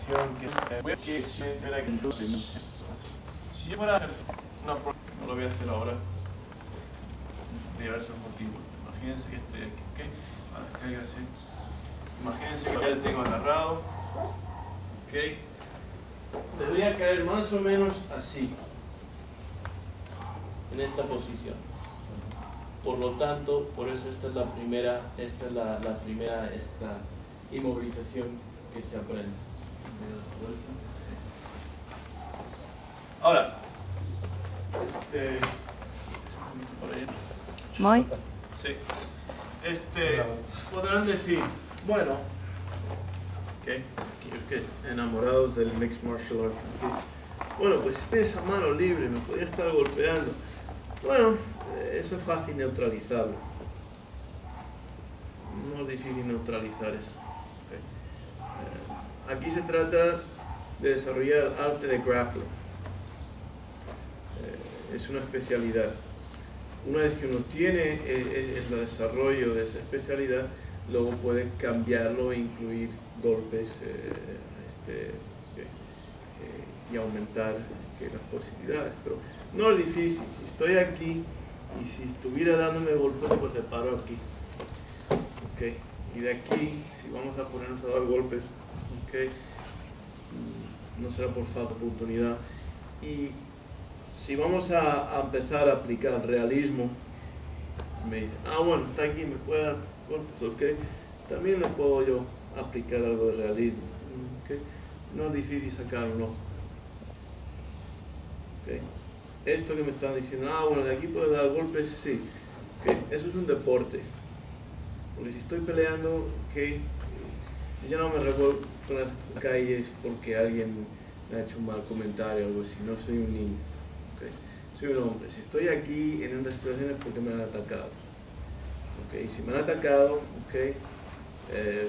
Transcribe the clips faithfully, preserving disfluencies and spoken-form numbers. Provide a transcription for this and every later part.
posición que voy a que espera que yo de si yo fuera a hacer una prueba, no lo voy a hacer ahora, de diversos motivos. Imagínense que estoy aquí, ¿ok? Ahora cáigase. Imagínense que ya lo tengo agarrado, ¿ok? Debería caer más o menos así, en esta posición. Por lo tanto, por eso esta es la primera, esta es la, la primera esta inmovilización que se aprende. Ahora, este, ¿Muy? sí, este, podrán decir, bueno, okay, aquellos que enamorados del mixed martial arts, ¿sí? Bueno, pues esa mano libre me podría estar golpeando. Bueno, eso es fácil neutralizarlo. No es difícil neutralizar eso. Okay. Eh, aquí se trata de desarrollar arte de grappling. Eh, es una especialidad. Una vez que uno tiene el, el desarrollo de esa especialidad, luego puede cambiarlo e incluir golpes eh, este, eh, y aumentar que las posibilidades. Pero no es difícil. Estoy aquí y si estuviera dándome golpes, pues le paro aquí. Okay. Y de aquí, si vamos a ponernos a dar golpes, okay, no será por falta de oportunidad. Y si vamos a, a empezar a aplicar realismo, me dicen, ah, bueno, está aquí, me puede dar golpes, ok. También le puedo yo aplicar algo de realismo. Okay. No es difícil sacar un ojo. Okay. Esto que me están diciendo, ah, bueno, de aquí puedo dar golpes, sí. Okay. Eso es un deporte. Porque si estoy peleando, okay, yo no me revuelvo con las calles porque alguien me ha hecho un mal comentario o algo así. No soy un niño. Okay. Soy un hombre. Si estoy aquí en estas situaciones es porque me han atacado. Okay. Si me han atacado, okay, eh,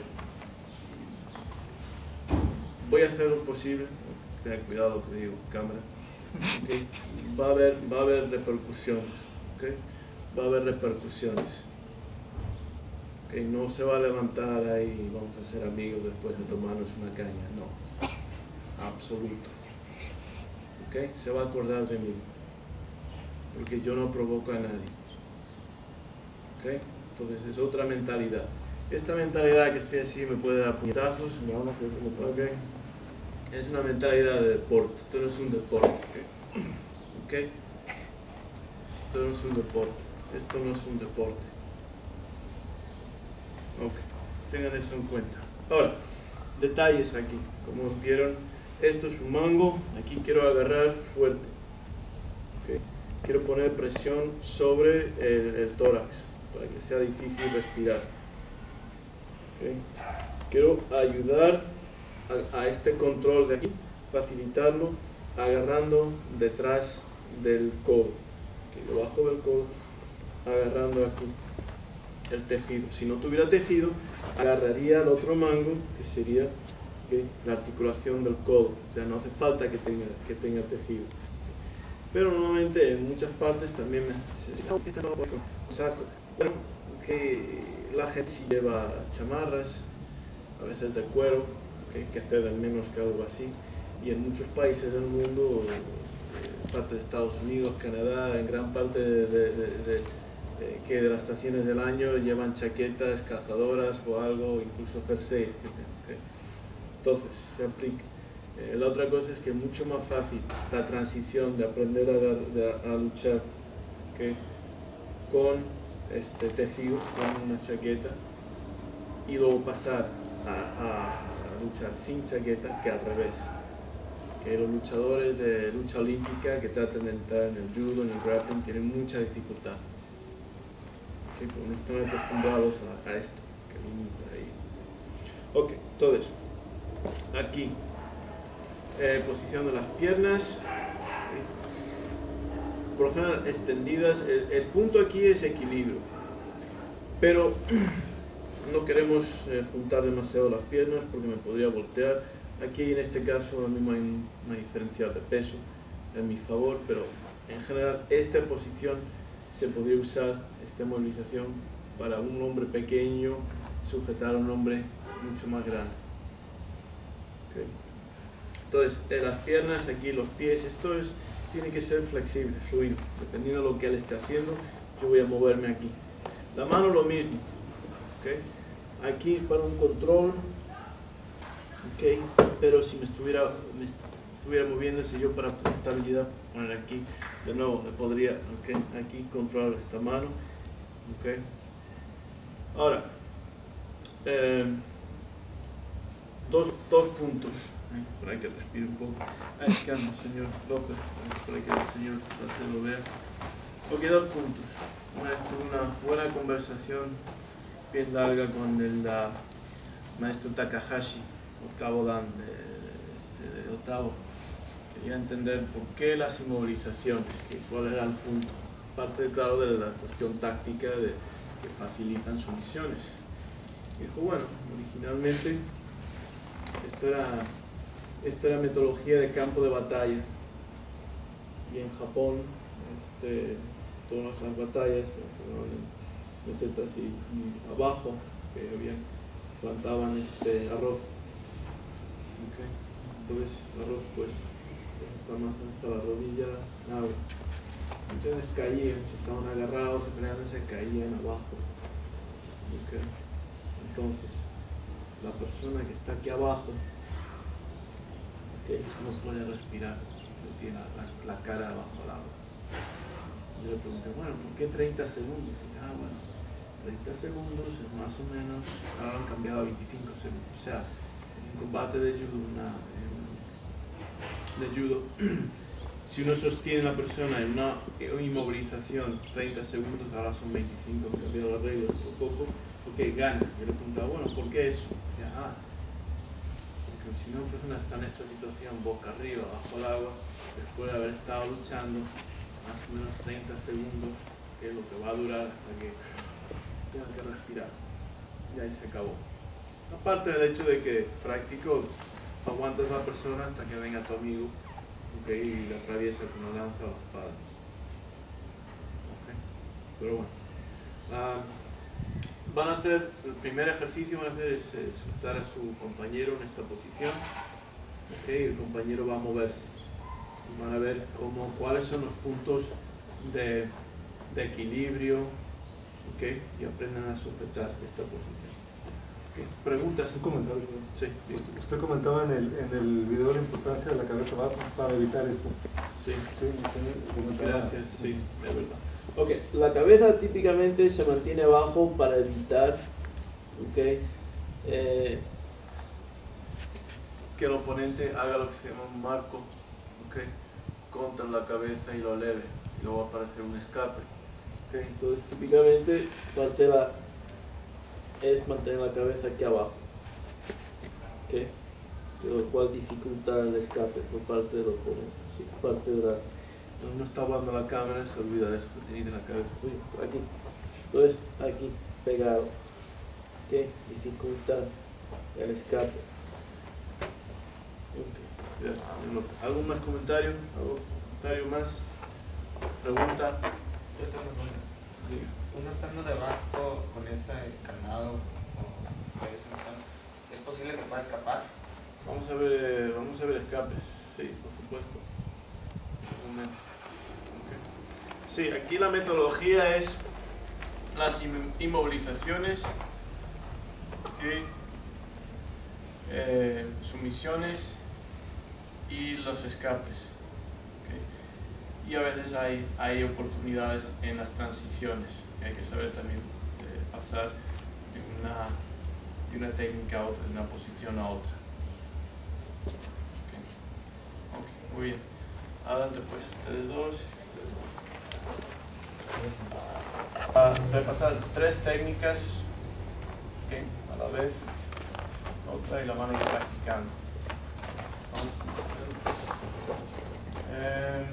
voy a hacer lo posible. Tener cuidado lo que digo, cámara. Okay. Va a haber, va a haber repercusiones. Okay. Va a haber repercusiones. Okay. No se va a levantar ahí y vamos a ser amigos después de tomarnos una caña. No. Absoluto. Okay. Se va a acordar de mí. Porque yo no provoco a nadie. Okay. Entonces es otra mentalidad. Esta mentalidad que estoy así me puede dar puñetazos. Okay. Es una mentalidad de deporte. Esto no es un deporte. Okay. Okay. Esto no es un deporte. Esto no es un deporte. Ok. Tengan eso en cuenta. Ahora, detalles aquí. Como vieron, esto es un mango. Aquí quiero agarrar fuerte. Okay. Quiero poner presión sobre el, el tórax para que sea difícil respirar. Okay. Quiero ayudar a, a este control de aquí, facilitarlo agarrando detrás del codo. Okay. Debajo del codo, agarrando aquí el tejido. Si no tuviera tejido, agarraría el otro mango, que sería okay, la articulación del codo. O sea, no hace falta que tenga, que tenga tejido. Pero normalmente en muchas partes también me saco. Bueno, que la gente sí lleva chamarras, a veces de cuero, que, que ceden menos que algo así. Y en muchos países del mundo, en parte de Estados Unidos, Canadá, en gran parte de, de, de, de Eh, que de las estaciones del año llevan chaquetas cazadoras o algo, incluso jersey. Okay. Entonces, se aplica. Eh, la otra cosa es que es mucho más fácil la transición de aprender a, de, a luchar okay, con este tejido, con una chaqueta, y luego pasar a, a, a luchar sin chaqueta que al revés. Que los luchadores de lucha olímpica que tratan de entrar en el judo, en el grappling, tienen mucha dificultad. Okay, no están acostumbrados a, a esto que limita ahí. Ok, todo eso. Aquí, eh, posición de las piernas. Okay. Por lo general, extendidas. El, el punto aquí es equilibrio. Pero no queremos eh, juntar demasiado las piernas porque me podría voltear. Aquí, en este caso, no hay una diferencia de peso en mi favor, pero en general, esta posición se podría usar, esta movilización, para un hombre pequeño sujetar a un hombre mucho más grande. Okay. Entonces, en las piernas, aquí los pies, esto es, tiene que ser flexible, fluido. Dependiendo de lo que él esté haciendo, yo voy a moverme aquí. La mano lo mismo. ¿Okay? Aquí para un control, ¿okay? Pero si me estuviera, me estuviera moviéndose yo para estabilidad, poner aquí, de nuevo, le podría, ¿okay? Aquí controlar esta mano. ¿Okay? Ahora, eh, dos, dos puntos. Ay, por ahí que respire un poco. Ay, calma, señor López. Por ahí que el señor trate de lo vea. Ok, dos puntos. Una, una buena conversación bien larga con el uh, maestro Takahashi, octavo dan de, de, de octavo. Quería entender por qué las inmovilizaciones, que cuál era el punto. Aparte, claro, de la cuestión táctica de que facilitan sus misiones. Dijo, bueno, originalmente esto era, esto era metodología de campo de batalla. Y en Japón, este, todas las batallas se daban en mesetas y, y abajo, que había, plantaban este arroz. Okay. Entonces, el arroz, pues, está más hasta la rodilla, nada. Entonces caían, se estaban agarrados, se frenaban, se caían abajo. Okay. Entonces, la persona que está aquí abajo, okay, no puede respirar, tiene la, la cara bajo el agua. Yo le pregunté, bueno, ¿por qué treinta segundos? Y dice, ah, bueno, treinta segundos es más o menos, ahora han cambiado a veinticinco segundos. O sea, en un combate de judo, una, de judo, si uno sostiene a la persona en una inmovilización treinta segundos, ahora son veinticinco, han cambiado las reglas un poco, porque gana. Yo le preguntaba, bueno, ¿por qué eso? Y dice, ah, porque si una persona está en esta situación boca arriba, bajo el agua, después de haber estado luchando más o menos treinta segundos, que es lo que va a durar hasta que tenga que respirar, y ahí se acabó. Aparte del hecho de que práctico aguantas a la persona hasta que venga tu amigo, okay, y la atraviesa con una lanza o espada. Okay. Pero bueno, uh, van a hacer, el primer ejercicio van a hacer es, es soltar a su compañero en esta posición, okay, y el compañero va a moverse. Van a ver cómo, cuáles son los puntos de, de equilibrio, okay, y aprendan a sujetar esta posición. Okay. ¿Preguntas? Un comentario. Sí. Usted, usted comentaba en el, en el video la importancia de la cabeza baja para evitar esto. Sí. Sí, sí, gracias, sí, de verdad. Ok, la cabeza típicamente se mantiene abajo para evitar, okay, eh, que el oponente haga lo que se llama un marco, okay, contra la cabeza y lo eleve, y luego va a aparecer un escape. Okay, entonces típicamente parte de la, es mantener la cabeza aquí abajo, okay, lo cual dificulta el escape por parte del oponente. Sí, parte de la, no está hablando la cámara, se olvida de eso que tiene en la cabeza. Uy, por aquí. Entonces aquí pegado, que dificulta el escape. Okay. ¿Algún más comentario? ¿Algún comentario más? ¿Pregunta? Yo tengo una. Sí. Uno estando debajo con ese canado o ese metal, ¿es posible que pueda escapar? Vamos a ver, vamos a ver escapes. Sí, por supuesto. Un momento. Okay. Sí, aquí la metodología es las inmovilizaciones, okay, eh, sumisiones y los escapes. Okay. Y a veces hay, hay oportunidades en las transiciones. Hay que saber también eh, pasar de una, de una técnica a otra, de una posición a otra. Okay. Okay, muy bien. Adelante pues, ustedes dos. Uh, repasar tres técnicas, okay, a la vez, otra y la van a ir practicando. Eh,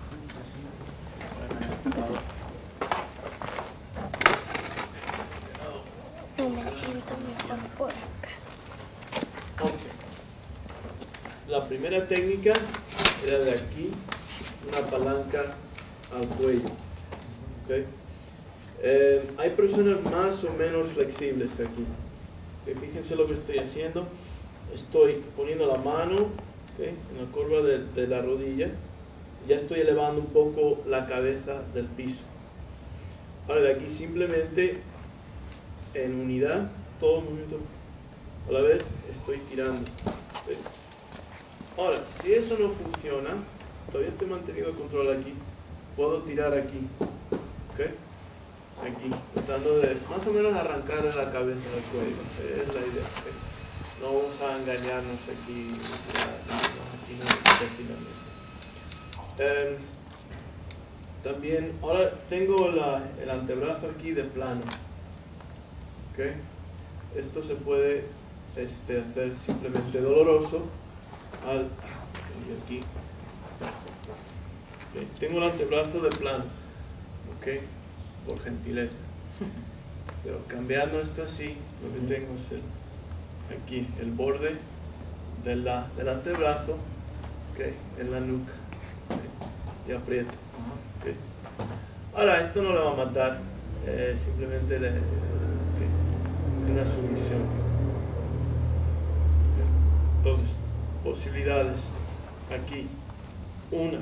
No me siento mejor por acá. Okay. La primera técnica era de aquí, una palanca al cuello. Okay. Eh, hay personas más o menos flexibles aquí. Okay. Fíjense lo que estoy haciendo. Estoy poniendo la mano ¿okay? En la curva de, de la rodilla. Ya estoy elevando un poco la cabeza del piso. Ahora de aquí simplemente en unidad, todo el movimiento a la vez estoy tirando. ¿Okay? Ahora, si eso no funciona, todavía estoy manteniendo el control aquí, puedo tirar aquí, ¿okay? Aquí, tratando de más o menos arrancar la cabeza del cuello, es la idea, ¿okay? No vamos a engañarnos aquí, aquí no, aquí no. Eh, también, ahora tengo la, el antebrazo aquí de plano, ¿okay? Esto se puede este, hacer simplemente doloroso al aquí. Okay. Tengo el antebrazo de plano, ¿okay? Por gentileza, pero cambiando esto así, lo que tengo es el, aquí el borde de la, del antebrazo, ¿okay? En la nuca, ¿okay? Y aprieto, ¿okay? Ahora esto no le va a matar, eh, simplemente le, ¿okay? Es una sumisión, ¿okay? Entonces posibilidades aquí, una,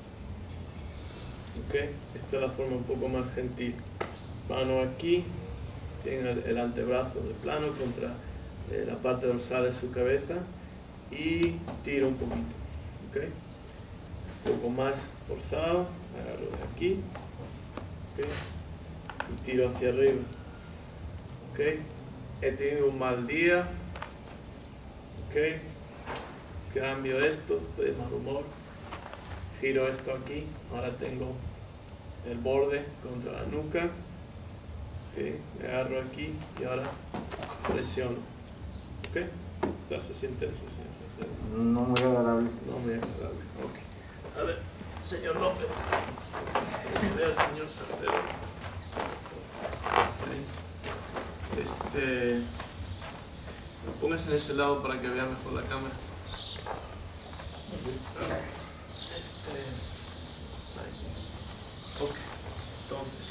¿okay? Esta es la forma un poco más gentil, mano aquí, tiene el, el antebrazo de plano contra eh, la parte dorsal de su cabeza y tiro un poquito, ¿okay? Un poco más forzado, agarro de aquí, ¿okay? Y tiro hacia arriba, ¿okay? He tenido un mal día, ¿okay? Cambio esto, estoy de mal humor, giro esto aquí, ahora tengo el borde contra la nuca, ¿okay? Me agarro aquí y ahora presiono, ¿ok? Esto se siente eso, señor. No muy agradable. No muy agradable, ok. A ver, señor López, ve al señor Salcedo. Sí. Este, póngase en ese lado para que vea mejor la cámara. Este, ok, entonces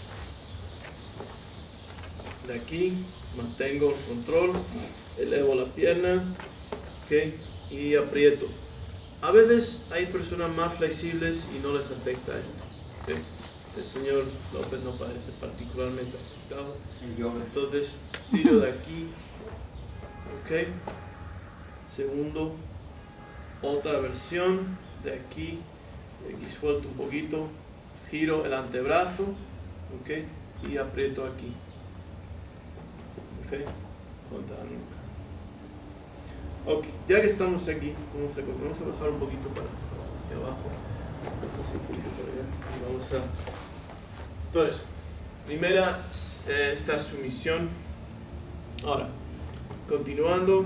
de aquí mantengo el control, elevo la pierna, okay, y aprieto. A veces hay personas más flexibles y no les afecta esto, okay. El señor López no parece particularmente afectado, entonces tiro de aquí, ok, segundo, otra versión de aquí, de aquí suelto un poquito, giro el antebrazo, ok, y aprieto aquí, ok, contra la nuca. Ok, ya que estamos aquí, vamos a, vamos a bajar un poquito para hacia abajo, un poquito por allá, y vamos a... Entonces, primera, eh, esta sumisión. Ahora, continuando,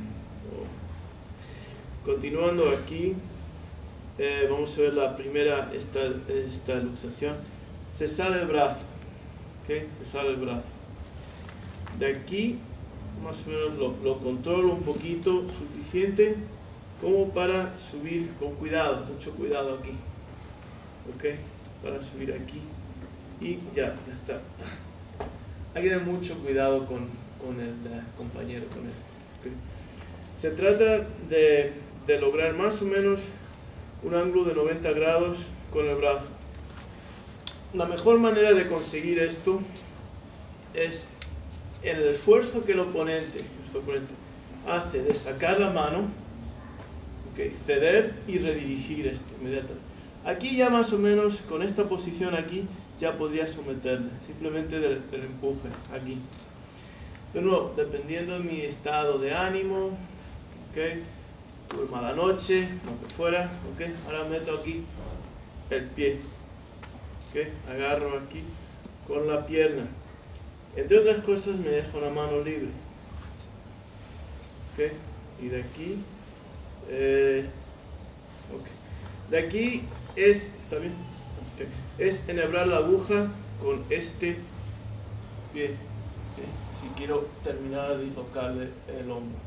continuando aquí, eh, vamos a ver la primera, esta, esta luxación. Se sale el brazo, ¿okay? Se sale el brazo. De aquí, más o menos lo, lo controlo un poquito, suficiente como para subir con cuidado, mucho cuidado aquí, ¿ok? Para subir aquí y ya, ya está. Hay que tener mucho cuidado con, con el uh, compañero, con esto, ¿okay? Se trata de, de lograr más o menos un ángulo de noventa grados con el brazo. La mejor manera de conseguir esto es el esfuerzo que el oponente, nuestro oponente hace de sacar la mano, okay, ceder y redirigir esto inmediatamente. Aquí ya más o menos con esta posición aquí ya podría someterle, simplemente del, del empuje aquí. De nuevo, dependiendo de mi estado de ánimo, okay, tuve mala noche, lo que fuera, okay, ahora meto aquí el pie, okay, agarro aquí con la pierna. Entre otras cosas me dejo una mano libre, ¿okay? Y de aquí, eh, okay. De aquí es, ¿está bien? Okay. Es enhebrar la aguja con este pie, ¿okay? Si quiero terminar de dislocarle el hombro.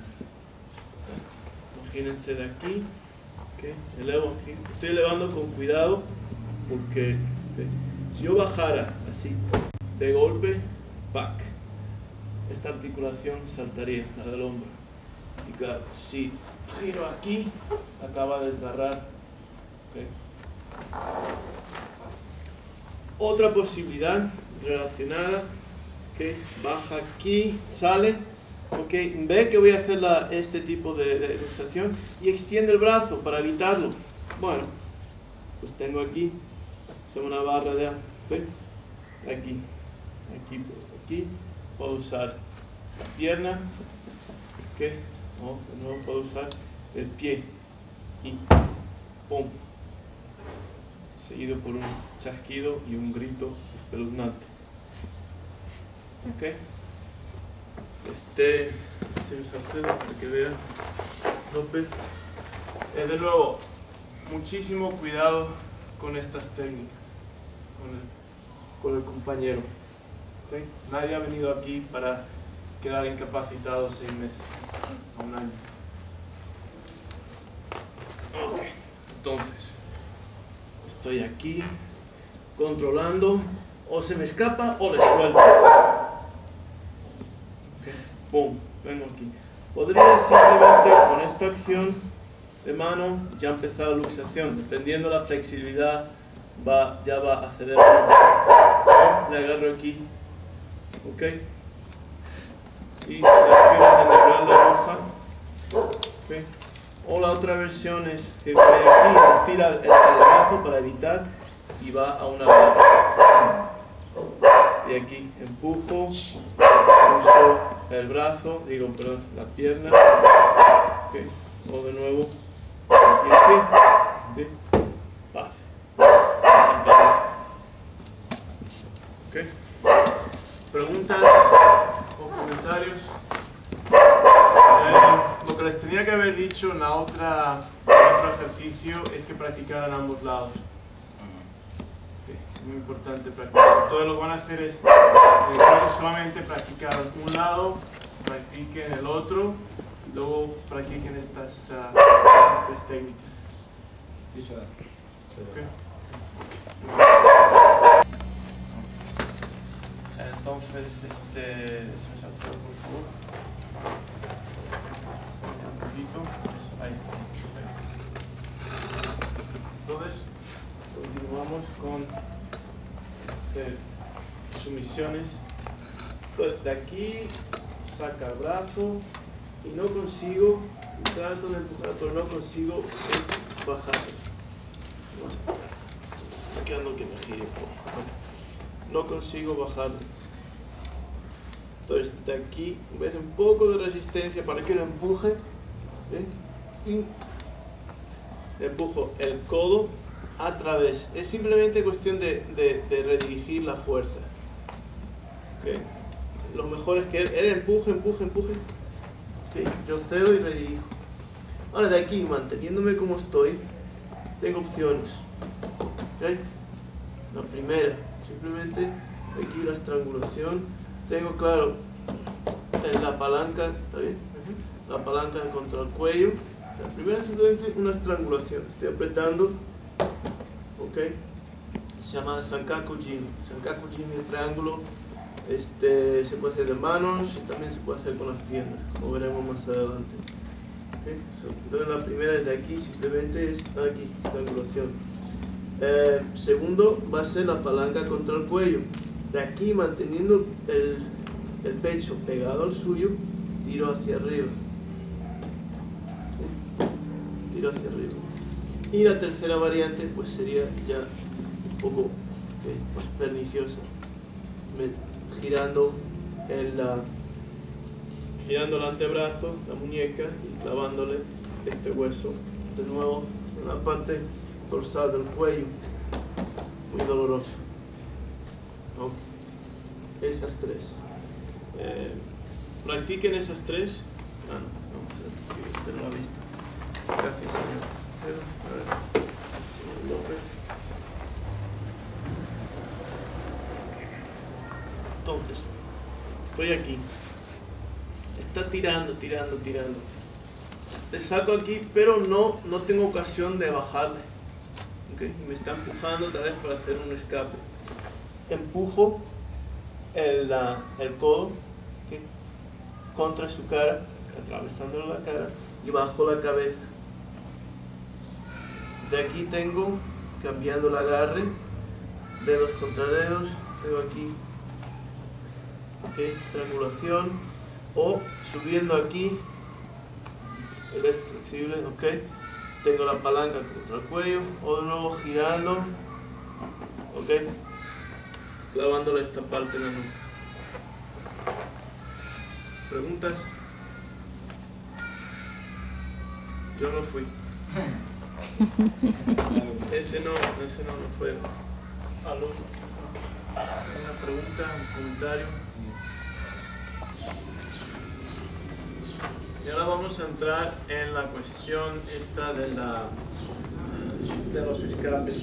Okay. Imagínense de aquí, ¿okay? Elevo aquí. Estoy elevando con cuidado porque, ¿okay? Si yo bajara así de golpe, back, esta articulación saltaría, la del hombro. Y claro, si giro aquí, acaba de desgarrar. Okay. Otra posibilidad relacionada, que baja aquí, sale, ok, ve que voy a hacer la, este tipo de, de luxación y extiende el brazo para evitarlo. Bueno, pues tengo aquí, son una barra de okay, aquí, aquí, aquí, puedo usar la pierna, ok, no, de nuevo puedo usar el pie y pum, seguido por un chasquido y un grito espeluznante. Ok, este, señor Salcedo, para que vean, López, eh, de nuevo, muchísimo cuidado con estas técnicas, con el, con el compañero. ¿Okay? Nadie ha venido aquí para quedar incapacitado seis meses a un año. Okay. Entonces, estoy aquí controlando, o se me escapa o le suelto. Okay. Boom, vengo aquí. Podría simplemente con esta acción de mano ya empezar la luxación, dependiendo de la flexibilidad va, ya va a ceder. Le agarro aquí, ok, y la acción es enderezar la aguja, okay. O la otra versión es que voy aquí, estira el, el brazo para evitar y va a una barra. Y aquí empujo, uso el brazo, digo, perdón, la pierna, okay. O de nuevo, aquí el pie, okay. Paz. Okay. ¿Preguntas o comentarios? Eh, lo que les tenía que haber dicho en la otra, en el otro ejercicio es que practicaran ambos lados. Okay. Es muy importante practicar. Todo lo que van a hacer es eh, solamente practicar un lado, practiquen el otro, y luego practiquen estas, uh, estas tres técnicas. Sí, Chadar. Okay. Entonces, este, se me saltó, por favor. Un poquito. Ahí. Entonces, continuamos con eh, sumisiones. Entonces, de aquí saca el brazo y no consigo, trato de empujar, pero no consigo bajar. Bueno, está quedando que me gire un poco. No consigo bajarlo. Entonces de aquí ves un poco de resistencia para que lo empuje, ¿eh? Y empujo el codo a través. Es simplemente cuestión de, de, de redirigir la fuerza. ¿Okay? Lo mejor es que él, él empuje, empuje, empuje. ¿Okay? Yo cedo y redirijo. Ahora de aquí, manteniéndome como estoy, tengo opciones. ¿Okay? La primera, simplemente aquí la estrangulación. Tengo claro en la palanca, ¿está bien? La palanca contra el cuello. O sea, primero es simplemente una estrangulación. Estoy apretando, ok. Se llama Sankaku Jimi. Sankaku Jimi, el triángulo, este, se puede hacer de manos y también se puede hacer con las piernas, como veremos más adelante. Okay. So, entonces la primera desde aquí simplemente es aquí, estrangulación. Eh, segundo va a ser la palanca contra el cuello. De aquí, manteniendo el, el pecho pegado al suyo, tiro hacia arriba. ¿Sí? Tiro hacia arriba. Y la tercera variante pues sería ya un poco okay, más perniciosa. Me, girando, el, la, girando el antebrazo, la muñeca, y clavándole este hueso de nuevo en la parte dorsal del cuello. Muy doloroso. Okay. Esas tres. Eh, practiquen esas tres. Ah, no, vamos a ver si usted lo ha visto. Gracias, señor. A ver, señor López. Okay. Entonces, estoy aquí. Está tirando, tirando, tirando. Le saco aquí, pero no, no tengo ocasión de bajarle. Okay. Me está empujando tal vez para hacer un escape. Empujo el, la, el codo, okay, contra su cara, atravesando la cara, y bajo la cabeza. De aquí tengo, cambiando el agarre, dedos contra dedos, tengo aquí, ok, estrangulación, o subiendo aquí, él es flexible, ok, tengo la palanca contra el cuello, o de nuevo girando, ok, clavándole esta parte en la nuca. ¿Preguntas? Yo no fui. Ese no, ese no, no fue. ¿Aló? ¿Una pregunta, un comentario? Y ahora vamos a entrar en la cuestión esta de la de los escapes.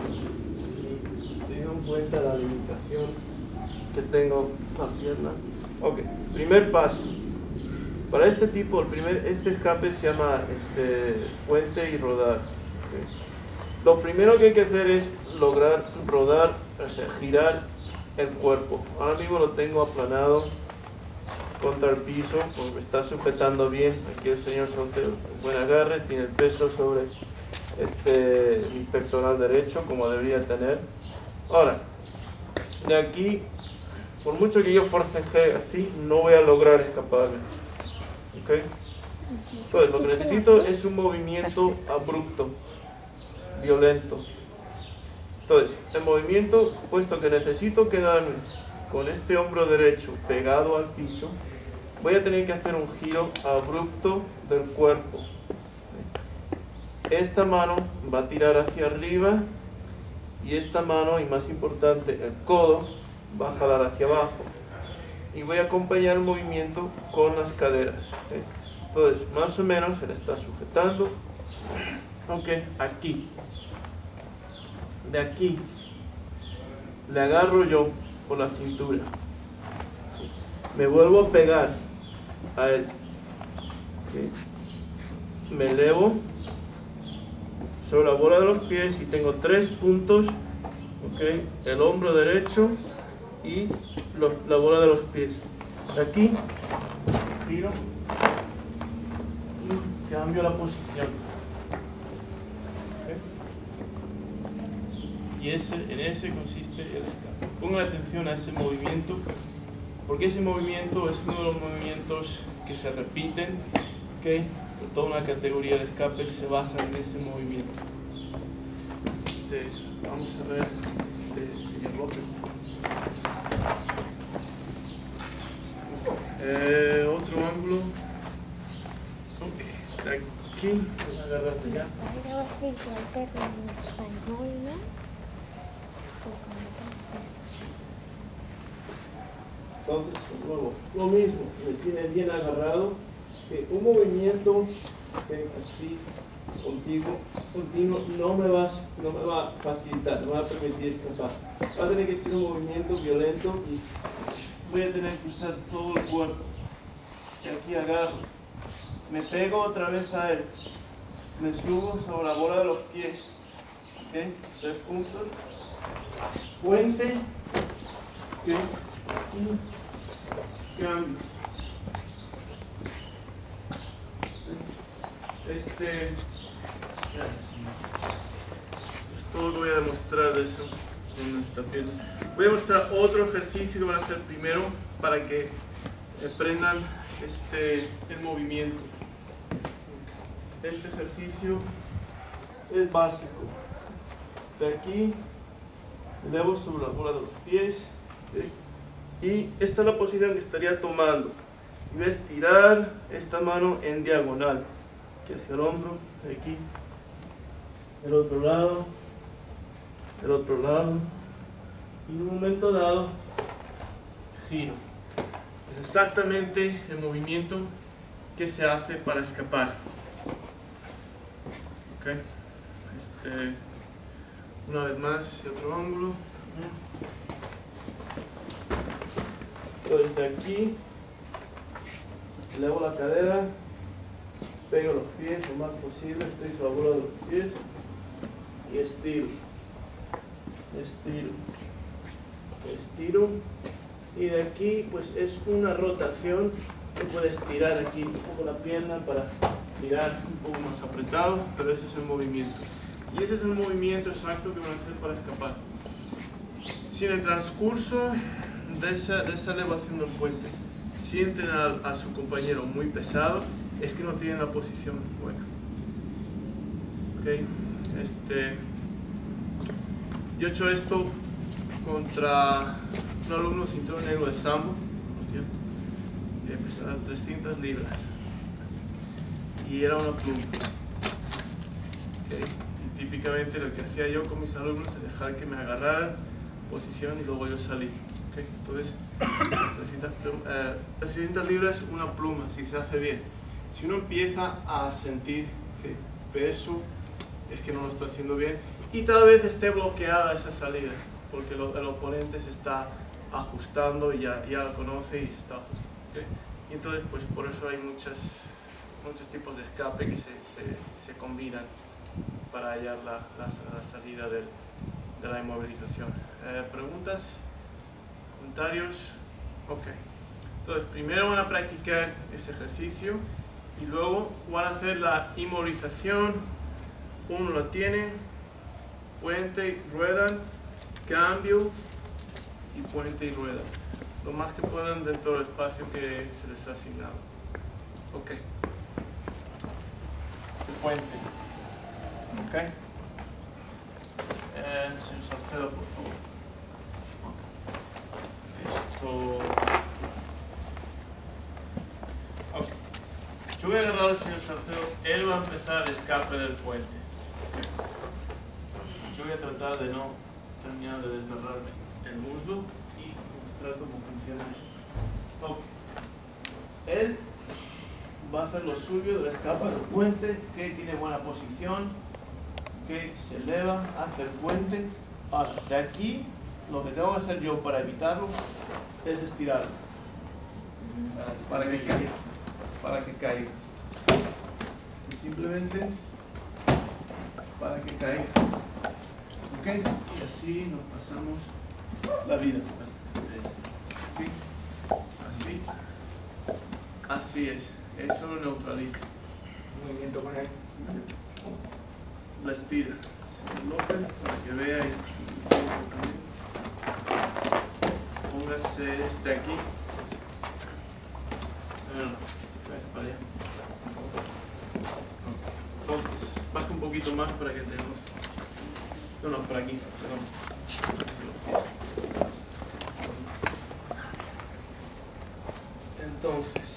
Tengo en cuenta la limitación que tengo la pierna. Ok, primer paso. Para este tipo, el primer, este escape se llama este, puente y rodar. Okay. Lo primero que hay que hacer es lograr rodar, o sea, girar el cuerpo. Ahora mismo lo tengo aplanado contra el piso, pues me está sujetando bien. Aquí el señor Soltero, un buen agarre, tiene el peso sobre este, mi pectoral derecho, como debería tener. Ahora, de aquí, por mucho que yo forcejee así, no voy a lograr escaparme. ¿Okay? Entonces, lo que necesito es un movimiento abrupto, violento. Entonces, el movimiento, puesto que necesito quedarme con este hombro derecho pegado al piso, voy a tener que hacer un giro abrupto del cuerpo. Esta mano va a tirar hacia arriba y esta mano, y más importante, el codo, va a jalar hacia abajo. Y voy a acompañar el movimiento con las caderas. ¿Okay? Entonces, más o menos se le está sujetando. Ok, aquí. De aquí le agarro yo por la cintura. Me vuelvo a pegar a él. ¿Okay? Me elevo sobre la bola de los pies y tengo tres puntos. ¿Okay? El hombro derecho y los, la bola de los pies. Aquí giro y cambio la posición. ¿Okay? Y ese, en ese consiste el escape. Pongan atención a ese movimiento, porque ese movimiento es uno de los movimientos que se repiten, ¿okay? Toda una categoría de escapes se basa en ese movimiento. Este, vamos a ver, este, señor López. Eh, otro ángulo. Ok, aquí voy a agarrarte ya. Entonces, de nuevo, lo mismo, me tiene bien agarrado. Que un movimiento que así contigo, continuo no me, va, no me va a facilitar, no me va a permitir escapar. Va a tener que ser un movimiento violento y voy a tener que usar todo el cuerpo. Y aquí agarro, me pego otra vez a él, me subo sobre la bola de los pies. ¿Okay? Tres puntos, puente, ¿okay? Y cambio. Este, es todo lo que voy a demostrar de eso en esta pierna. Voy a mostrar otro ejercicio que van a hacer primero para que aprendan este, el movimiento. Este ejercicio es básico. De aquí, elevo sobre la bola de los pies, ¿okay? Y esta es la posición que estaría tomando. Y voy a estirar esta mano en diagonal. Hacia el hombro, aquí, el otro lado, el otro lado, y en un momento dado giro. Es exactamente el movimiento que se hace para escapar. Okay. Este, una vez más, otro ángulo. Desde aquí elevo la cadera, pego los pies lo más posible, estoy sobre la bola de los pies y estiro, estiro, estiro, y de aquí pues es una rotación que puede estirar aquí un poco la pierna para tirar un poco más apretado, pero ese es el movimiento. Y ese es el movimiento exacto que van a hacer para escapar. Si en el transcurso de esa, de esa elevación del puente sienten a, a su compañero muy pesado, es que no tienen la posición buena. Okay. Este, yo he hecho esto contra un alumno cinturón negro de sambo, por cierto, que pesaba trescientas libras y era una pluma. Okay. Y típicamente lo que hacía yo con mis alumnos es dejar que me agarraran posición y luego yo salí. Okay. Entonces, trescientas, eh, trescientas libras una pluma, si se hace bien. Si uno empieza a sentir que peso, es que no lo está haciendo bien y tal vez esté bloqueada esa salida porque lo, el oponente se está ajustando y ya, ya lo conoce y se está ajustando. ¿Okay? Y entonces pues por eso hay muchas, muchos tipos de escape que se, se, se combinan para hallar la, la, la salida del, de la inmovilización. Eh, ¿Preguntas? ¿Comentarios? Ok. Entonces primero van a practicar ese ejercicio y luego van a hacer la inmovilización. Uno lo tiene, puente, ruedan, cambio y puente y rueda. Lo más que puedan dentro del espacio que se les ha asignado. Ok. El puente. Ok. Eh, señor Salcedo, por favor. Okay. Esto. Ok. Yo voy a agarrar al señor Salcedo. Él va a empezar el escape del puente. Yo voy a tratar de no terminar de desgarrarme el muslo y mostrar cómo funciona esto. Okay. Él va a hacer lo suyo del escape del puente, que tiene buena posición, que se eleva hacia el puente. Ahora, de aquí, lo que tengo que hacer yo para evitarlo es estirarlo. Para que caiga. Para que caiga. Y simplemente para que caiga. ¿Ok? Y así nos pasamos la vida. ¿Sí? Así. Así es. Eso lo neutraliza. Movimiento con él. La estira. Señor López, para que vea. Y póngase este aquí. No, no, para allá. Entonces, baja un poquito más para que tengamos. No, no, por aquí, perdón. Entonces,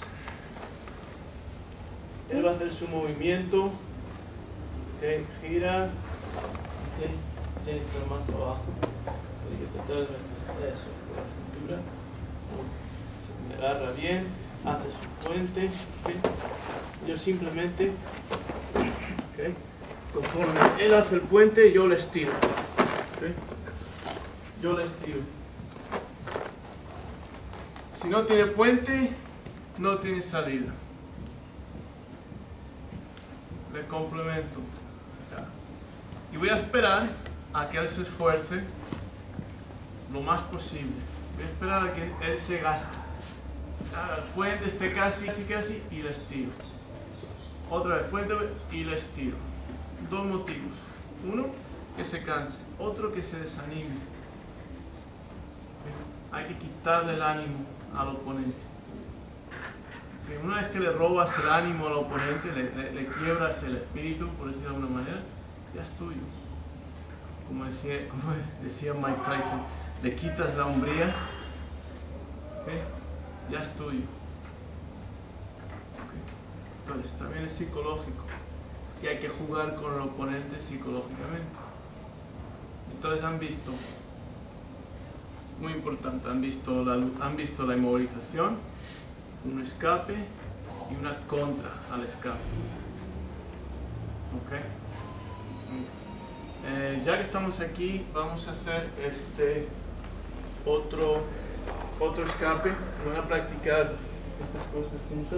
él va a hacer su movimiento. Okay, gira. Okay, tiene que estar más abajo. Hay que tratar de eso, por la cintura. Se me agarra bien. Hace su puente. Okay. Yo simplemente. Okay, conforme él hace el puente, yo le estiro. ¿Okay? Yo le estiro. Si no tiene puente, no tiene salida. Le complemento. Y voy a esperar a que él se esfuerce lo más posible. Voy a esperar a que él se gaste. El puente esté casi, casi, casi y le estiro. Otra vez, puente y le estiro. Dos motivos. Uno, que se canse. Otro, que se desanime. ¿Okay? Hay que quitarle el ánimo al oponente. ¿Okay? Una vez que le robas el ánimo al oponente, le, le, le quiebras el espíritu, por decirlo de alguna manera, ya es tuyo. Como decía, como decía Mike Tyson, le quitas la hombría, ¿okay? Ya es tuyo. Entonces también es psicológico y hay que jugar con el oponente psicológicamente. Entonces han visto, muy importante, han visto la, han visto la inmovilización, un escape y una contra al escape. ¿Okay? Eh, ya que estamos aquí, vamos a hacer este otro, otro escape. Van a practicar estas cosas juntas.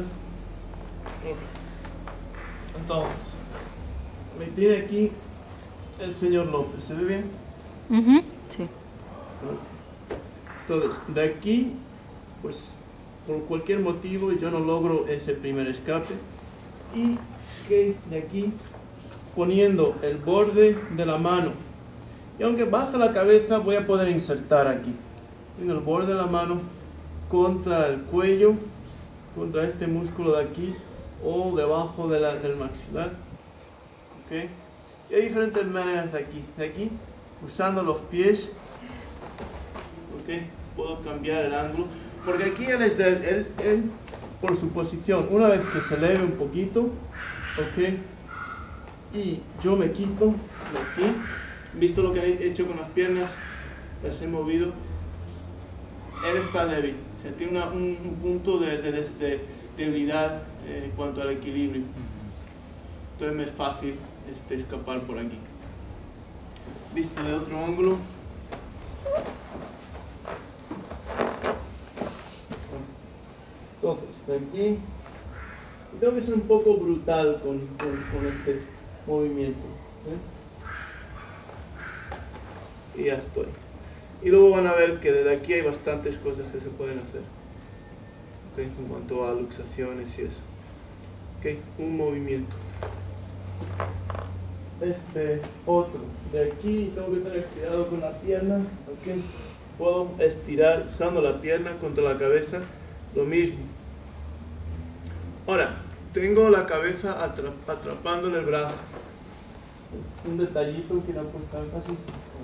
Entonces, me tiene aquí el señor López, ¿se ve bien? Uh-huh. Sí. Okay. Entonces, de aquí, pues, por cualquier motivo yo no logro ese primer escape y que de aquí poniendo el borde de la mano. Y aunque baja la cabeza, voy a poder insertar aquí. En el borde de la mano contra el cuello, contra este músculo de aquí o debajo de la, del maxilar. ¿Okay? Y hay diferentes maneras de aquí. De aquí, usando los pies, ¿okay? Puedo cambiar el ángulo. Porque aquí él, es de, él, él, por su posición, una vez que se eleve un poquito, ¿ok? Y yo me quito de aquí, visto lo que he hecho con las piernas, las he movido, él está débil, o sea, tiene una, un, un punto de, de, de, de debilidad eh, en cuanto al equilibrio. Entonces me es fácil este, escapar por aquí. Visto de otro ángulo. Entonces, de aquí, tengo que ser un poco brutal con, con, con este movimiento. ¿Eh? Y ya estoy. Y luego van a ver que desde aquí hay bastantes cosas que se pueden hacer. ¿Okay? En cuanto a luxaciones y eso. ¿Okay? Un movimiento. Este otro. De aquí tengo que tener cuidado con la pierna. ¿Okay? Puedo estirar usando la pierna contra la cabeza. Lo mismo. Ahora, tengo la cabeza atrap atrapando en el brazo. Un detallito que no he puesto énfasis.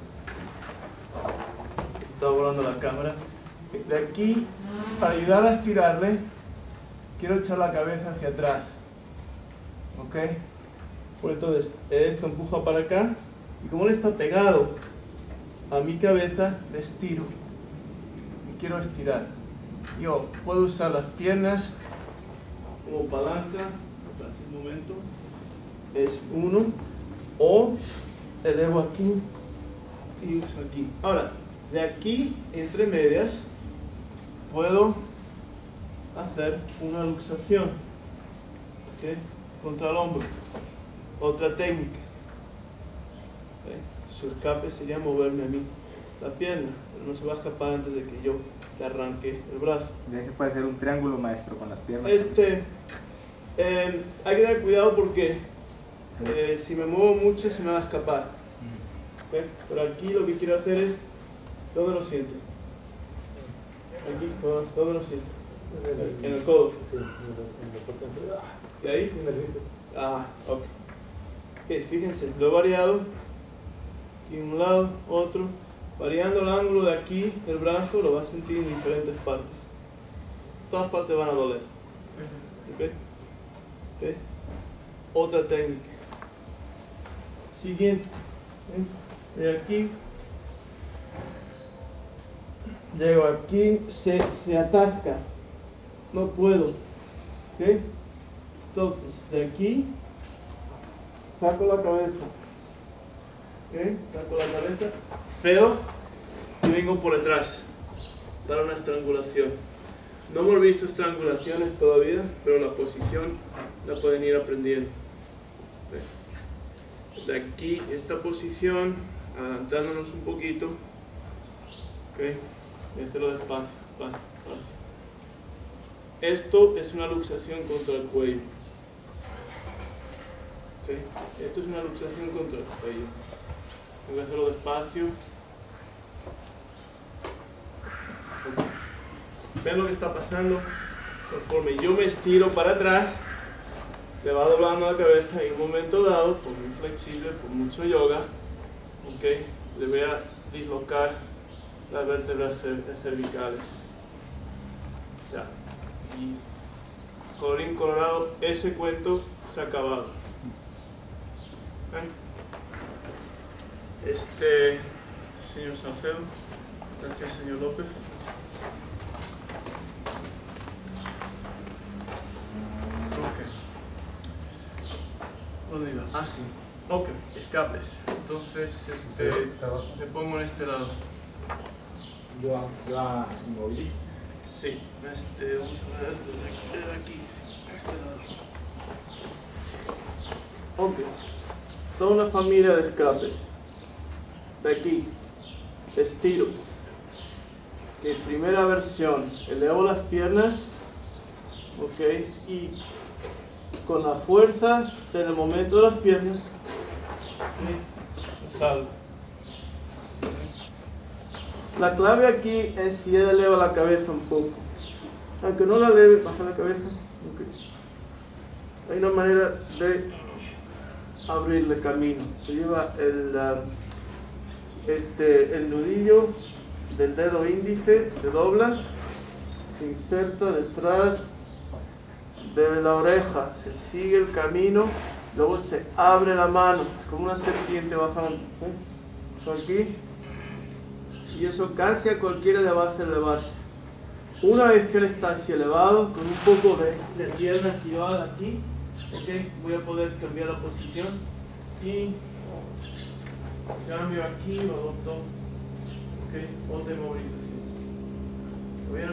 Está volando la cámara. De aquí, para ayudar a estirarle, quiero echar la cabeza hacia atrás. ¿Ok? Pues entonces, esto empuja para acá. Y como él está pegado a mi cabeza, le estiro. Y quiero estirar. Yo puedo usar las piernas como palanca, hace un momento, es uno, o elevo aquí y uso aquí. Ahora, de aquí, entre medias, puedo hacer una luxación, ¿okay? Contra el hombro. Otra técnica. ¿Okay? Su escape sería moverme a mí la pierna, pero no se va a escapar antes de que yo le arranque el brazo. Ya que puede ser un triángulo, maestro, con las piernas. Este, eh, hay que tener cuidado porque eh, si me muevo mucho se me va a escapar. ¿Okay? Pero aquí lo que quiero hacer es, ¿dónde lo siento? Aquí, ¿dónde lo siento? En el codo. Sí, en la parte de atrás. ¿Y ahí? En el bíceps. Ah, ok. Ok, fíjense, lo he variado. Y un lado, otro. Variando el ángulo de aquí del brazo, lo vas a sentir en diferentes partes. Todas partes van a doler. ¿Okay? ¿Okay? Otra técnica. Siguiente. ¿Okay? De aquí. Llego aquí, se, se atasca. No puedo. ¿Okay? Entonces, de aquí, saco la cabeza. ¿Okay? Saco la cabeza. Feo. Y vengo por detrás. Dar una estrangulación. No hemos visto estrangulaciones todavía, pero la posición la pueden ir aprendiendo. ¿Okay? De aquí, esta posición, adelantándonos un poquito. ¿Okay? Y hacerlo despacio, despacio, despacio. Esto es una luxación contra el cuello. ¿Okay? Esto es una luxación contra el cuello. Tengo que hacerlo despacio. ¿Okay? ¿Ven lo que está pasando? Conforme yo me estiro para atrás, le va doblando la cabeza y en un momento dado, por muy flexible, por mucho yoga, ¿okay? Le voy a dislocar las vértebras cervicales. O sea, y colorín colorado, ese cuento se ha acabado. ¿Okay? Este, señor Salcedo, gracias señor López. Ok. ¿Dónde iba? Ah, sí. Ok, escapes. Entonces, este, me pongo en este lado. Ya, ya inmovilizo. Sí, este, vamos a ver desde aquí, desde aquí, sí, este lado. Ok, toda una familia de escapes. De aquí, estiro. Que primera versión, elevo las piernas, ok, y con la fuerza del momento de las piernas, ¿sí? Salgo. La clave aquí es si él eleva la cabeza un poco. Aunque no la eleve, baja la cabeza. Okay. Hay una manera de abrirle camino. Se lleva el, uh, este, el nudillo del dedo índice, se dobla, se inserta detrás de la oreja, se sigue el camino, luego se abre la mano, es como una serpiente bajando. ¿eh? Eso aquí. Y eso casi a cualquiera le va a hacer elevarse. Una vez que él está así elevado, con un poco de, de pierna activada aquí, okay, voy a poder cambiar la posición y cambio aquí, lo adopto, okay, otra movilización. ¿Lo vieron?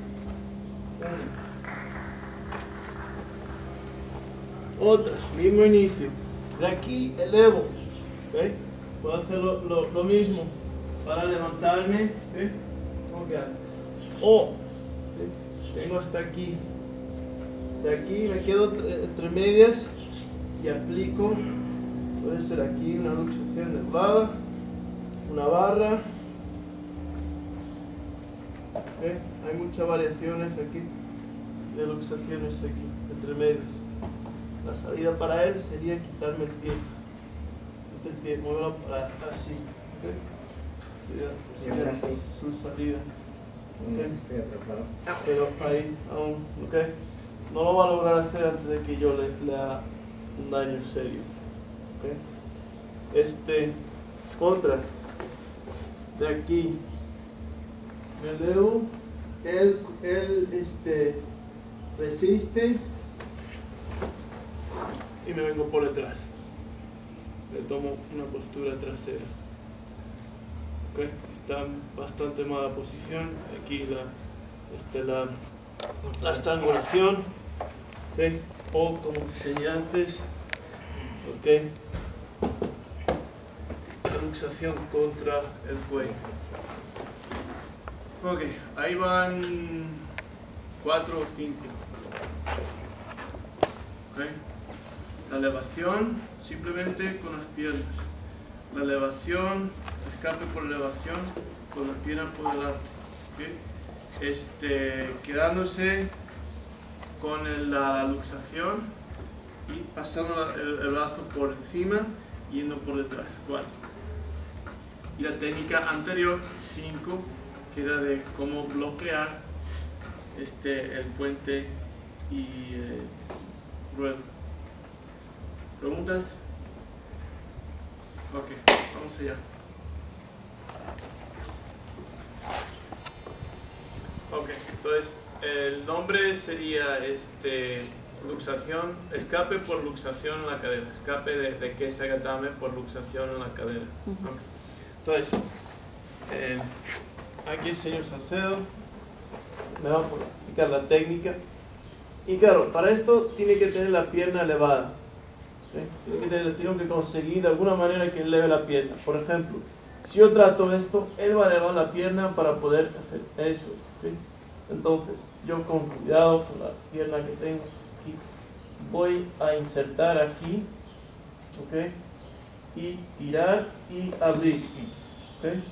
Una. Otra, mismo inicio. De aquí elevo, ¿okay? Puedo hacer lo, lo, lo mismo para levantarme, ¿okay? Como que antes. O tengo hasta aquí, de aquí me quedo entre medias y aplico, puede ser aquí una luxación de lado, una barra, ¿okay? Hay muchas variaciones aquí de luxaciones aquí, entre medias. La salida para él sería quitarme el pie, el pie, moverlo para así, ¿okay? Sería así su salida. Okay. Pero ahí aún, okay. No lo va a lograr hacer antes de que yo le, le haga un daño serio. Okay. Este, otra, de aquí, me elevo, él, él este, resiste y me vengo por detrás. Le tomo una postura trasera. Okay. Está en bastante mala posición. Aquí la, este, la, la estrangulación, okay. O como enseñé antes, okay. La luxación contra el cuello. Ok, ahí van cuatro o cinco. Okay. La elevación simplemente con las piernas. La elevación, escape por elevación, con las piernas por delante. ¿Okay? Este, quedándose con el, la luxación y pasando el, el brazo por encima, yendo por detrás. Cuatro. Y la técnica anterior, cinco, que era de cómo bloquear este, el puente y eh, ruedo. ¿Preguntas? Ok, vamos allá. Ok, entonces el nombre sería este, luxación, escape por luxación en la cadera, escape de, de Kesa Gatame por luxación en la cadera. Okay. Entonces, eh, aquí el señor Salcedo me va a explicar la técnica. Y claro, para esto tiene que tener la pierna elevada. ¿Okay? Tiene que tener, tengo que conseguir de alguna manera que eleve la pierna. Por ejemplo, si yo trato esto, él va a elevar la pierna para poder hacer eso. ¿Okay? Entonces, yo con cuidado con la pierna que tengo aquí, voy a insertar aquí, ¿okay? Y tirar y abrir. ¿Okay?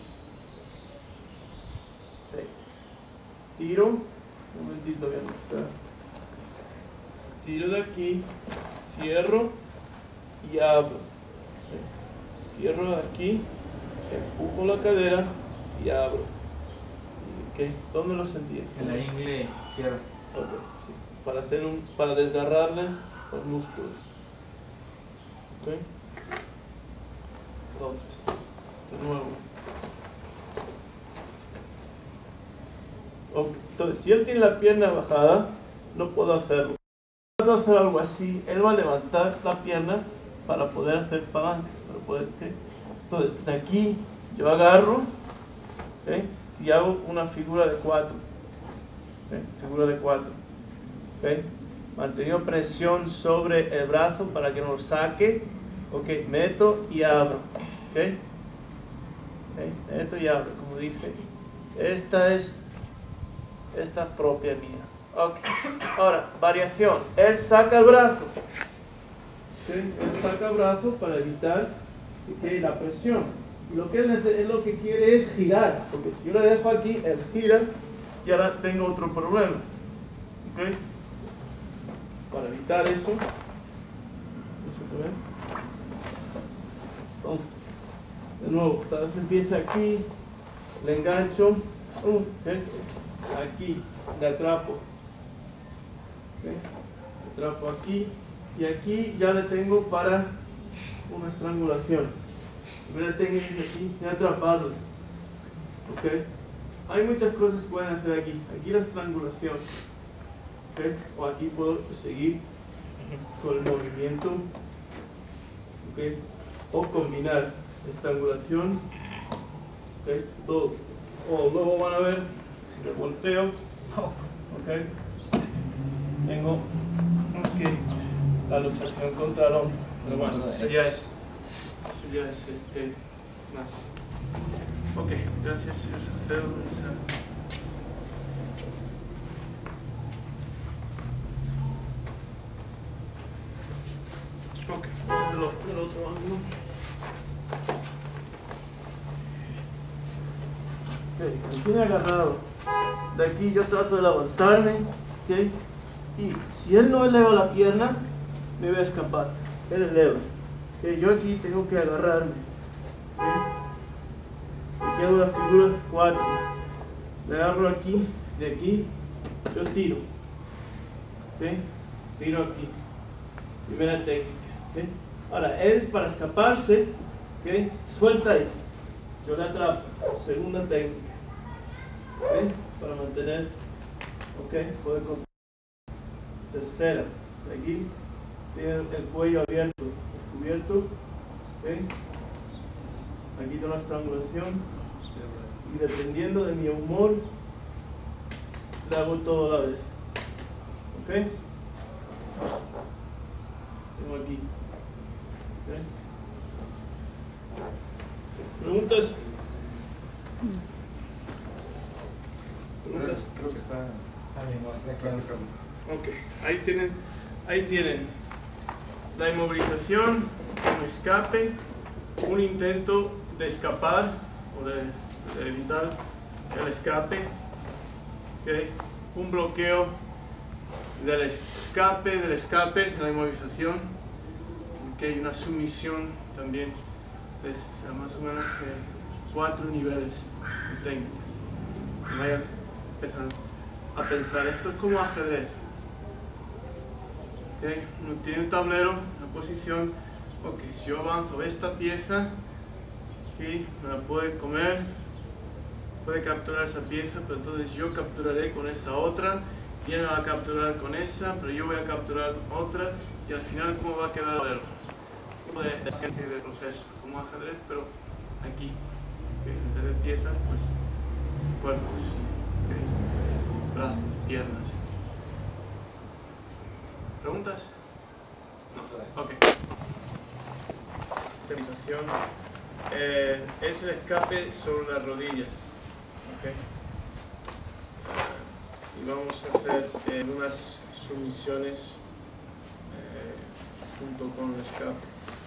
Sí. Tiro, un momentito voy a mostrar. Tiro de aquí, cierro y abro. ¿Okay? Cierro de aquí, empujo la cadera y abro. ¿Okay? ¿Dónde lo sentí? En la ingle izquierda. Okay, sí. Para hacer un, para desgarrarle los músculos. ¿Okay? Entonces, de nuevo. Okay. Entonces, si él tiene la pierna bajada, no puedo hacerlo. Puedo hacer algo así, él va a levantar la pierna para poder hacer palanca. Para poder, ¿okay? Entonces, de aquí yo agarro, ¿okay? Y hago una figura de cuatro. ¿Okay? Figura de cuatro. ¿Okay? Manteniendo presión sobre el brazo para que no lo saque. Okay. Meto y abro. ¿Okay? ¿Okay? Meto y abro, como dije. Esta es esta es propia mía. Okay. Ahora, variación. Él saca el brazo. ¿Okay? Él saca el brazo para evitar ¿okay? La presión. Y lo que él, es lo que quiere es girar, porque si yo le dejo aquí, él gira y ahora tengo otro problema. ¿Okay? Para evitar eso, entonces, de nuevo, tal vez empieza aquí, le engancho, ¿okay? Aquí, le atrapo, ¿okay? Le atrapo aquí y aquí ya le tengo para una estrangulación. La técnica aquí, ya atrapado. ¿Okay? Hay muchas cosas que pueden hacer aquí. Aquí la estrangulación. ¿Okay? O aquí puedo seguir con el movimiento. ¿Okay? O combinar estrangulación. ¿Okay? Todo. O luego van a ver si lo volteo. ¿Okay? Tengo okay, la luxación contra el hombro. Pero bueno, eso ya es. Eso ya es este más. Ok, gracias, señor Salcedo. Ok, vamos a verlo del otro ángulo. Ok, me tiene agarrado. De aquí yo trato de levantarme. Ok, y si él no eleva la pierna, me voy a escapar. Él eleva. Okay, yo aquí tengo que agarrarme. Okay. Aquí hago la figura cuatro. Le agarro aquí, de aquí, yo tiro. Okay. Tiro aquí. Primera técnica. Okay. Ahora, él para escaparse, okay, suelta ahí. Yo le atrapo. Segunda técnica. Okay. Para mantener. Okay. Puede contar. Tercera. De aquí. Tiene el cuello abierto. Cubierto, ¿okay? Aquí tengo la estrangulación y dependiendo de mi humor le hago todo a la vez. ¿Ok? Tengo aquí. ¿Okay? ¿Preguntas? ¿Preguntas? Creo que está, está bien, no, está claro. Ok, ahí tienen, ahí tienen la inmovilización, un escape, un intento de escapar o de, de evitar el escape, ¿okay? Un bloqueo del escape, del escape, de la inmovilización, ¿okay? Una sumisión también, de, o sea, más o menos eh, cuatro niveles de técnicas. Vayan empezando a pensar, esto es como ajedrez. Okay. Uno tiene un tablero, una posición, ok, si yo avanzo esta pieza, okay, me la puede comer, puede capturar esa pieza, pero entonces yo capturaré con esa otra, y él me va a capturar con esa, pero yo voy a capturar otra, y al final ¿cómo va a quedar el tablero? De, de, de proceso, como ajedrez, pero aquí, okay, en vez de piezas, pues cuerpos, okay, brazos, piernas. ¿Preguntas? No. Ok. Sensación. Eh, es el escape sobre las rodillas. Okay. Uh, y vamos a hacer eh, unas sumisiones eh, junto con el escape.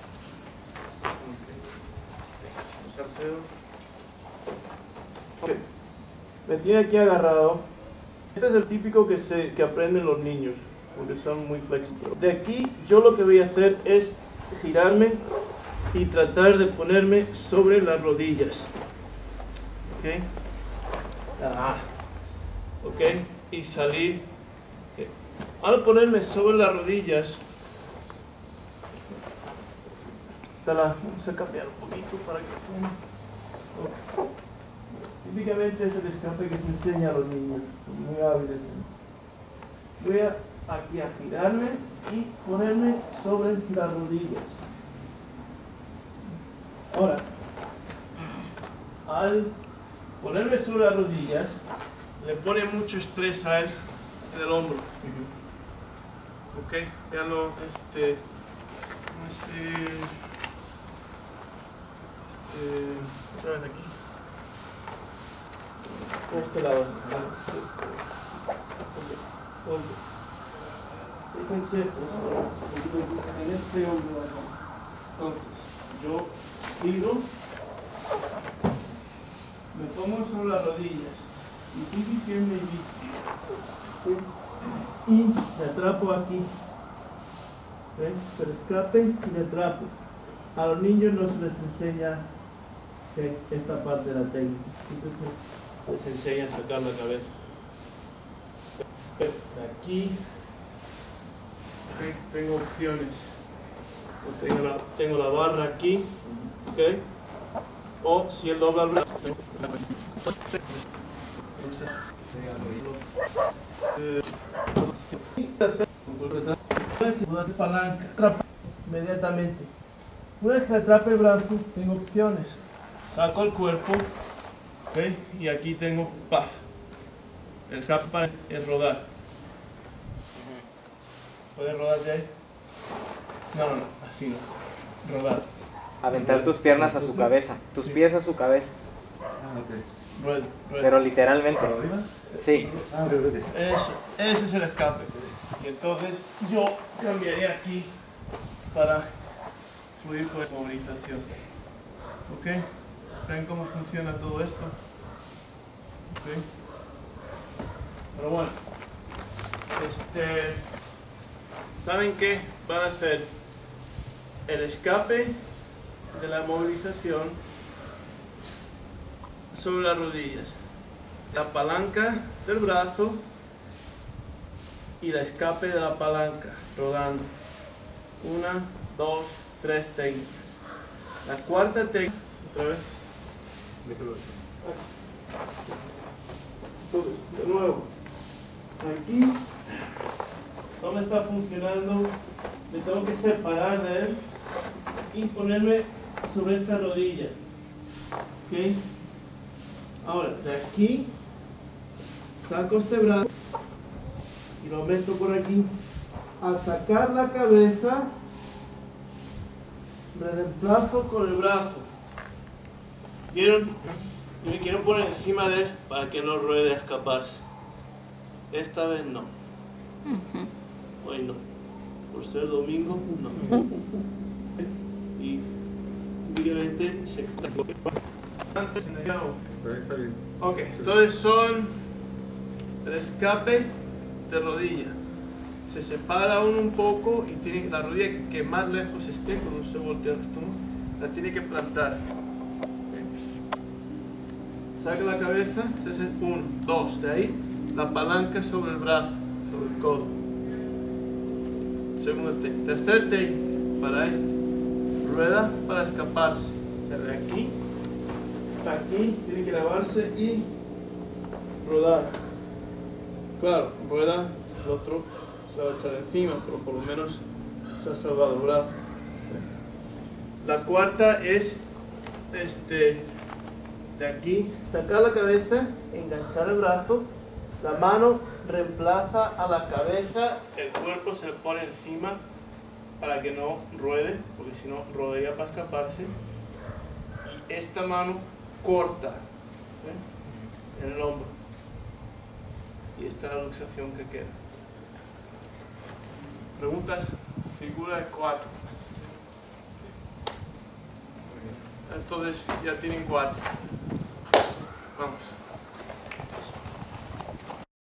Okay. Salcedo. Okay. Me tiene aquí agarrado. Este es el típico que, se, que aprenden los niños, porque son muy flexibles. De aquí yo lo que voy a hacer es girarme y tratar de ponerme sobre las rodillas. ¿Ok? Ah. ¿Ok? Y salir. Okay. Al ponerme sobre las rodillas, está la, vamos a cambiar un poquito para que okay. Típicamente es el escape que se enseña a los niños, son muy hábiles. Voy a aquí a girarme y ponerme sobre las rodillas. Ahora, al ponerme sobre las rodillas, le pone mucho estrés a él en el hombro. Ok, veanlo, este, no sé, este, otra vez aquí. Este lado. Fíjense, en este hombro, entonces, yo Tiro. Me pongo sobre las rodillas. Y tú que me evite. Y me atrapo aquí. ¿Ven? Pero escape y me atrapo. A los niños no se les enseña ¿okay? esta parte de la técnica. Entonces les enseña a sacar la cabeza. De aquí okay, tengo opciones. Tengo la, tengo la barra aquí. ¿Okay? O si él dobla el brazo. Palanca, atrapa inmediatamente. Una vez que atrape el brazo, tengo opciones. Saco el cuerpo, ¿okay? Y aquí tengo paf. El escape es rodar. ¿Puedes rodar de ahí? No, no, no, así no. Rodar. Aventar tus piernas a su cabeza, tus pies a su cabeza. Ah, ok. Ruedo, ruedo. Pero literalmente. ¿Para arriba? Sí. Ah, ok, ok. Eso, ese es el escape. Y entonces yo cambiaría aquí para fluir con la movilización. ¿Ok? ¿Ven cómo funciona todo esto? ¿Ok? Pero bueno, este, ¿saben qué? Van a hacer el escape de la movilización sobre las rodillas, la palanca del brazo y la escape de la palanca rodando. Una, dos, tres técnicas. La cuarta técnica, otra vez. Entonces, de nuevo, aquí no me está funcionando, me tengo que separar de él y ponerme sobre esta rodilla. ¿Ok? Ahora, de aquí saco este brazo y lo meto por aquí. Al sacar la cabeza, me reemplazo con el brazo. ¿Vieron? Y me quiero poner encima de él para que no ruede a escaparse. Esta vez no. Hoy no. Por ser domingo, no. Y obviamente se antes en el llano. Está bien. Ok, entonces son el escape de rodilla. Se separa uno un poco y tiene la rodilla que más lejos esté cuando se voltea el estómago, la tiene que plantar. Okay. Saca la cabeza, ese es el uno, dos, de ahí la palanca sobre el brazo, sobre el codo. Segundo técnica. Tercer técnica para este, rueda para escaparse. O sea, de aquí, está aquí, tiene que lavarse y rodar. Claro, rueda, el otro se va a echar encima, pero por lo menos se ha salvado el brazo. La cuarta es este, de aquí, sacar la cabeza, enganchar el brazo, la mano reemplaza a la cabeza, el cuerpo se le pone encima para que no ruede, porque si no rodearía para escaparse, y esta mano corta ¿eh? en el hombro, y esta es la luxación que queda. Preguntas, figura de cuatro. Entonces ya tienen cuatro. Vamos.